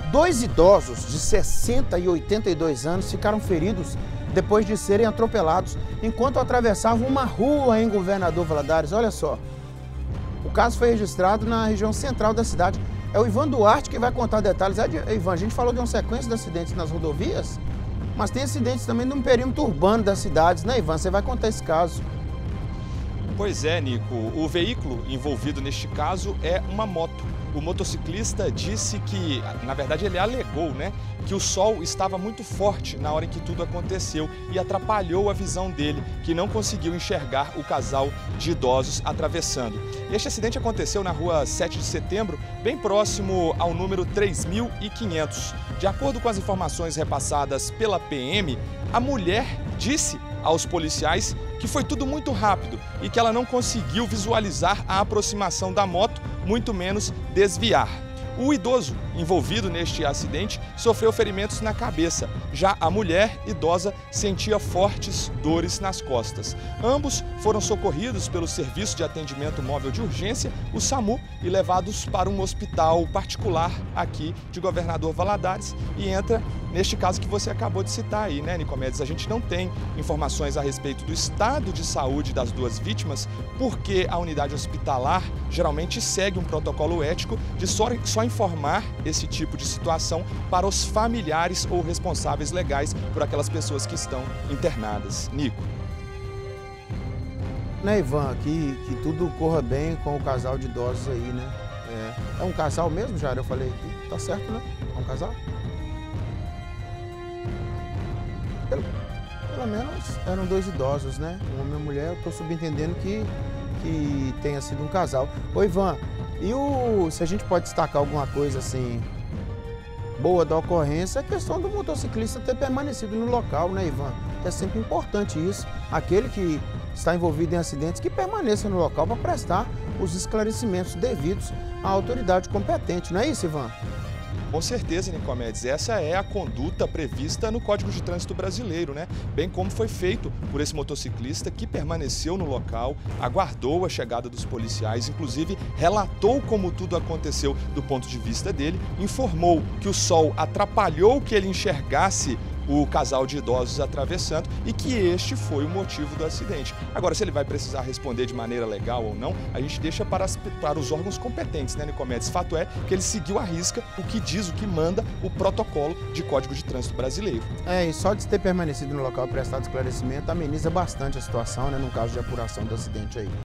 Dois idosos de 60 e 82 anos ficaram feridos depois de serem atropelados enquanto atravessavam uma rua em Governador Valadares. Olha só, o caso foi registrado na região central da cidade. É o Ivan Duarte que vai contar detalhes. Ivan, a gente falou de uma sequência de acidentes nas rodovias, mas tem acidentes também no perímetro urbano das cidades, né, Ivan? Você vai contar esse caso. Pois é, Nico. O veículo envolvido neste caso é uma moto. O motociclista disse que, na verdade ele alegou, que o sol estava muito forte na hora em que tudo aconteceu e atrapalhou a visão dele, que não conseguiu enxergar o casal de idosos atravessando. Este acidente aconteceu na rua 7 de setembro, bem próximo ao número 3500. De acordo com as informações repassadas pela PM, a mulher disse aos policiais que foi tudo muito rápido e que ela não conseguiu visualizar a aproximação da moto, muito menos desviar. O idoso envolvido neste acidente sofreu ferimentos na cabeça. Já a mulher idosa sentia fortes dores nas costas. Ambos foram socorridos pelo Serviço de Atendimento Móvel de Urgência, o SAMU, e levados para um hospital particular aqui de Governador Valadares. E entra neste caso que você acabou de citar aí, Nicomedes? A gente não tem informações a respeito do estado de saúde das duas vítimas, porque a unidade hospitalar geralmente segue um protocolo ético de só informar esse tipo de situação para os familiares ou responsáveis legais por aquelas pessoas que estão internadas. Nico. Ivan, que tudo corra bem com o casal de idosos aí, né? É um casal mesmo, Jair? Eu falei aqui. Tá certo, né? É um casal? Pelo menos eram dois idosos, né? Um homem e uma mulher. Eu tô subentendendo que tenha sido um casal. Ô, Ivan, se a gente pode destacar alguma coisa assim boa da ocorrência, é a questão do motociclista ter permanecido no local, né, Ivan? É sempre importante isso. Aquele que está envolvido em acidentes, que permaneça no local para prestar os esclarecimentos devidos à autoridade competente. Não é isso, Ivan? Com certeza, Nicomedes, essa é a conduta prevista no Código de Trânsito Brasileiro, bem como foi feito por esse motociclista que permaneceu no local, aguardou a chegada dos policiais, inclusive relatou como tudo aconteceu do ponto de vista dele, informou que o sol atrapalhou que ele enxergasse o casal de idosos atravessando e que este foi o motivo do acidente. Agora, se ele vai precisar responder de maneira legal ou não, a gente deixa para os órgãos competentes, Nicomedes? Fato é que ele seguiu à risca o que diz, o que manda o protocolo de Código de Trânsito Brasileiro. E só de ter permanecido no local e prestado esclarecimento ameniza bastante a situação, num caso de apuração do acidente aí.